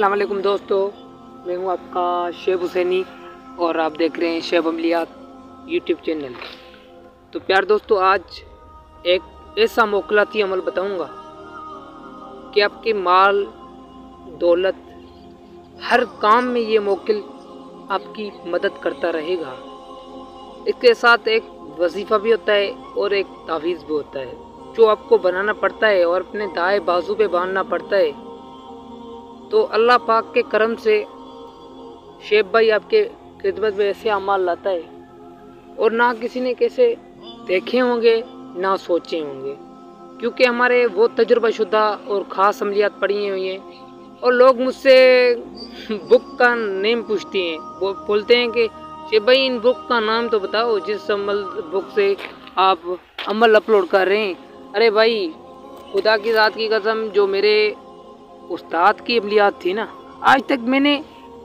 अस्सलाम वालेकुम दोस्तों, मैं हूं आपका शेब हुसैनी और आप देख रहे हैं शेब अमलियात यूट्यूब चैनल। तो प्यार दोस्तों, आज एक ऐसा मोकलाती अमल बताऊंगा कि आपके माल दौलत हर काम में ये मोकिल आपकी मदद करता रहेगा। इसके साथ एक वजीफ़ा भी होता है और एक तावीज़ भी होता है जो आपको बनाना पड़ता है और अपने दाएं बाजू पे बांधना पड़ता है। तो अल्लाह पाक के करम से शेब भाई आपके खिदमत में ऐसे अमाल लाता है और ना किसी ने कैसे देखे होंगे ना सोचे होंगे, क्योंकि हमारे वो तजुर्बाशुदा और ख़ास अमलियात पड़ी हुई हैं। और लोग मुझसे बुक का नेम पूछते हैं, वो बोलते हैं कि शेब भाई इन बुक का नाम तो बताओ जिस अमल बुक से आप अमल अपलोड कर रहे हैं। अरे भाई, खुदा की ज़ात की कसम, जो मेरे उस्ताद की अमलियात थी ना, आज तक मैंने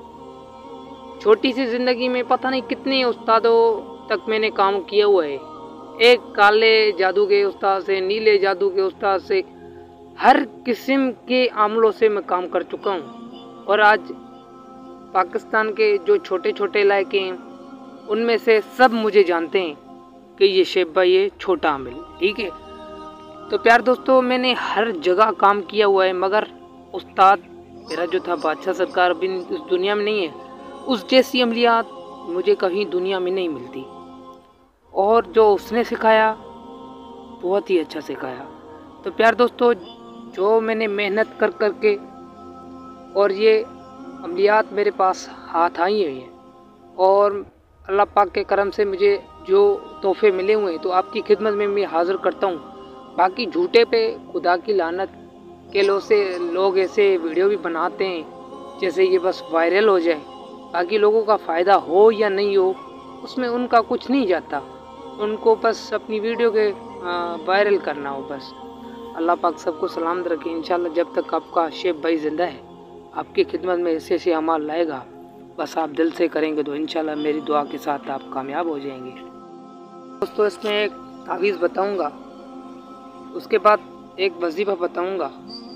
छोटी सी ज़िंदगी में पता नहीं कितने उस्तादों तक मैंने काम किया हुआ है। एक काले जादू के उस्ताद से, नीले जादू के उस्ताद से, हर किस्म के अमलों से मैं काम कर चुका हूँ। और आज पाकिस्तान के जो छोटे छोटे इलाके हैं उनमें से सब मुझे जानते हैं कि ये शेब भाई ये छोटा अमल, ठीक है। तो प्यार दोस्तों, मैंने हर जगह काम किया हुआ है, मगर उस्ताद मेरा जो था बादशाह सरकार अभी इस दुनिया में नहीं है, उस जैसी अमलियात मुझे कहीं दुनिया में नहीं मिलती। और जो उसने सिखाया बहुत ही अच्छा सिखाया। तो प्यार दोस्तों, जो मैंने मेहनत कर कर के और ये अमलियात मेरे पास हाथ आई हुई हैं और अल्लाह पाक के करम से मुझे जो तोहफे मिले हुए हैं, तो आपकी खिदमत में मैं हाज़िर करता हूँ। बाकी झूठे पे खुदा की लानत के लोग ऐसे वीडियो भी बनाते हैं जैसे ये बस वायरल हो जाए, बाकी लोगों का फ़ायदा हो या नहीं हो उसमें उनका कुछ नहीं जाता, उनको बस अपनी वीडियो के वायरल करना हो बस। अल्लाह पाक सबको सलामत रखे। इंशाल्लाह जब तक आपका शेब भाई ज़िंदा है आपकी खिदमत में ऐसे ऐसे अमाल लाएगा, बस आप दिल से करेंगे तो इंशाल्लाह मेरी दुआ के साथ आप कामयाब हो जाएंगे। दोस्तों, इसमें एक तावीज़ बताऊंगा, उसके बाद एक वजीफ़ा बताऊंगा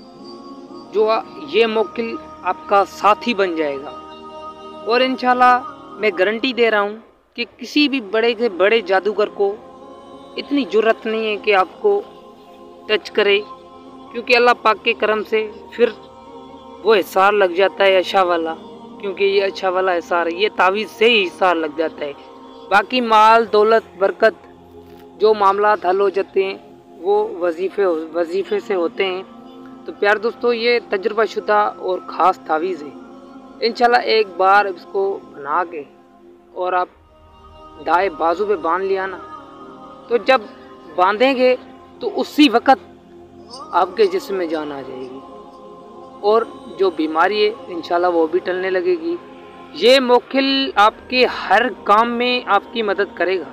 जो ये मोकिल आपका साथी बन जाएगा। और इंशाल्लाह मैं गारंटी दे रहा हूँ कि किसी भी बड़े से बड़े जादूगर को इतनी जुर्रत नहीं है कि आपको टच करे, क्योंकि अल्लाह पाक के करम से फिर वो हिसार लग जाता है अच्छा वाला, क्योंकि ये अच्छा वाला हिसार है, ये तावीज़ से ही हिसार लग जाता है। बाकी माल दौलत बरकत जो मामला हल हो जाते हैं वो वजीफ़े से होते हैं। तो प्यार दोस्तों, ये तजुर्बाशुदा और ख़ास तावीज़ है। इंशाल्लाह एक बार इसको बना के और आप दाएं बाजू पे बांध लिया ना, तो जब बांधेंगे तो उसी वक़्त आपके जिस्म में जान आ जाएगी और जो बीमारी है इंशाल्लाह वो भी टलने लगेगी। ये मोकिल आपके हर काम में आपकी मदद करेगा।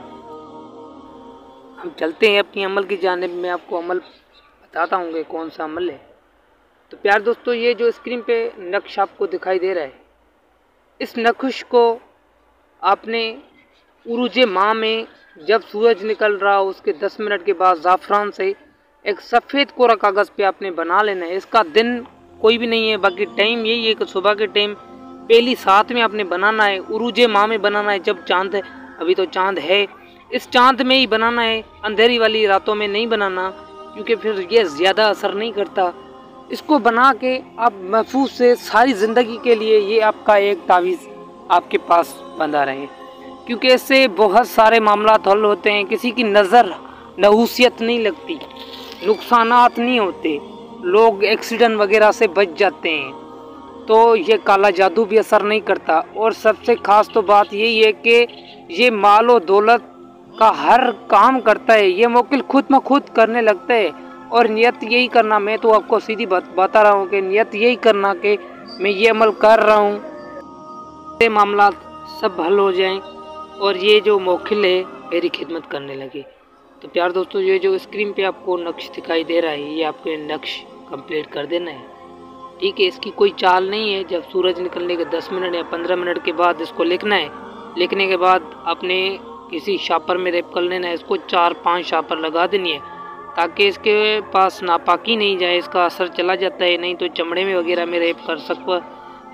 हम चलते हैं अपनी अमल की जानिब में, आपको अमल बताता हूँ कि कौन सा अमल है। तो प्यार दोस्तों, ये जो स्क्रीन पे नक्श आपको दिखाई दे रहा है, इस नक्श को आपने उरूज माह में जब सूरज निकल रहा हो उसके 10 मिनट के बाद ज़ाफ़रान से एक सफ़ेद कोरा कागज़ पे आपने बना लेना है। इसका दिन कोई भी नहीं है, बाकी टाइम यही है कि सुबह के टाइम पहली सात में आपने बनाना है, उरूज माह में बनाना है, जब चाँद है, अभी तो चाँद है, इस चाँद में ही बनाना है, अंधेरी वाली रातों में नहीं बनाना, क्योंकि फिर ये ज़्यादा असर नहीं करता। इसको बना के आप महफूज से सारी ज़िंदगी के लिए ये आपका एक तावीज़ आपके पास बंधा रहे, क्योंकि इससे बहुत सारे मामला हल होते हैं। किसी की नज़र नहूसियत नहीं लगती, नुकसानात नहीं होते, लोग एक्सीडेंट वगैरह से बच जाते हैं, तो ये काला जादू भी असर नहीं करता। और सबसे ख़ास तो बात यही है कि ये माल और दौलत का हर काम करता है, ये मोकिल खुद ब खुद करने लगता है। और नियत यही करना, मैं तो आपको सीधी बता रहा हूँ कि नियत यही करना कि मैं ये अमल कर रहा हूँ, ये मामला सब हल हो जाएं और ये जो मोकिल है मेरी खिदमत करने लगे। तो प्यार दोस्तों, ये जो स्क्रीन पे आपको नक्श दिखाई दे रहा है, ये आपको नक्श कंप्लीट कर देना है, ठीक है। इसकी कोई चाल नहीं है, जब सूरज निकलने के 10 मिनट या 15 मिनट के बाद इसको लिखना है। लिखने के बाद आपने किसी शापर में रेप कर लेना है, इसको 4-5 शापर लगा देनी है ताकि इसके पास नापाकी नहीं जाए, इसका असर चला जाता है, नहीं तो चमड़े में वगैरह में रेप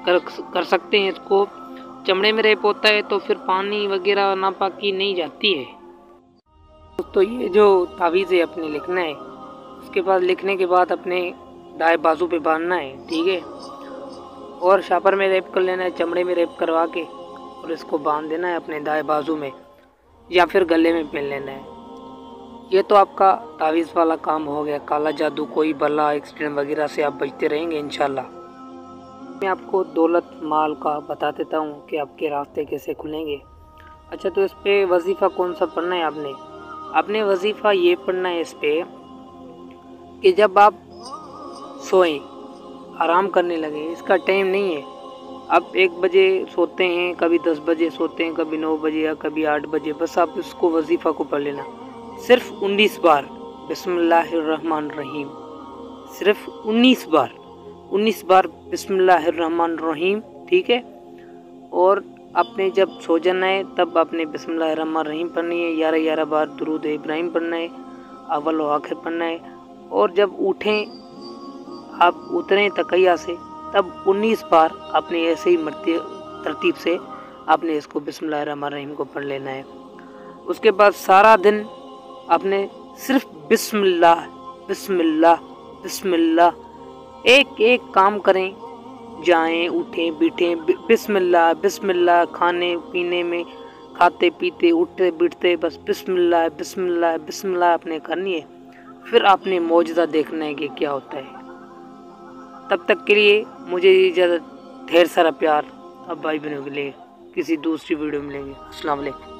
कर सकते हैं। इसको चमड़े में रेप होता है तो फिर पानी वगैरह नापाकी नहीं जाती है। तो ये जो तावीज़ है अपने लिखना है, उसके बाद लिखने के बाद अपने दाएं बाजू पे बांधना है, ठीक है। और शापर में रेप कर लेना है, चमड़े में रेप करवा के, और इसको बांध देना है अपने दाएं बाजू में या फिर गले में पहन लेना है। ये तो आपका तावीज़ वाला काम हो गया। काला जादू, कोई बला, एक्सीडेंट वगैरह से आप बचते रहेंगे इंशाल्लाह। मैं आपको दौलत माल का बता देता हूँ कि आपके रास्ते कैसे खुलेंगे। अच्छा, तो इस पर वजीफ़ा कौन सा पढ़ना है आपने वजीफ़ा ये पढ़ना है इस पर कि जब आप सोएं, आराम करने लगे, इसका टाइम नहीं है। आप 1 बजे सोते हैं, कभी 10 बजे सोते हैं, कभी 9 बजे या कभी 8 बजे, बस आप इसको वजीफ़ा को पढ़ लेना सिर्फ 19 बार बिस्मिल्लाहिर्रहमानिर्रहीम, सिर्फ 19 बार बिस्मिल्लाहिर्रहमानिर्रहीम, ठीक है। और आपने जब सो जाना है तब आपने बिस्मिल्लाहिर्रहमानिर्रहीम पढ़नी है, 11 बार दुरूद इब्राहिम पढ़ना है, अव्वल व आखिर पढ़ना है। और जब उठें, आप उतरें तकैया से, तब 19 बार आपने ऐसे ही तरतीब से आपने इसको बिस्मिल्लाहिर्रहमानिर्रहीम को पढ़ लेना है। उसके बाद सारा दिन आपने सिर्फ बिस्मिल्लाह बिस्मिल्लाह बिस्मिल्लाह एक काम करें, जाएं, उठें, बैठें, बिस्मिल्लाह बिस्मिल्लाह, खाने पीने में, खाते पीते, उठते बैठते, बस बिस्मिल्लाह बिस्मिल्लाह बिस्मिल्लाह आपने करनी है। फिर आपने मौजज़ा देखना है कि क्या होता है। तब तक के लिए मुझे इजाज़त, ढेर सारा प्यार। अब भाई बहनों के लिए किसी दूसरी वीडियो में मिलेंगे। अस्सलाम वालेकुम।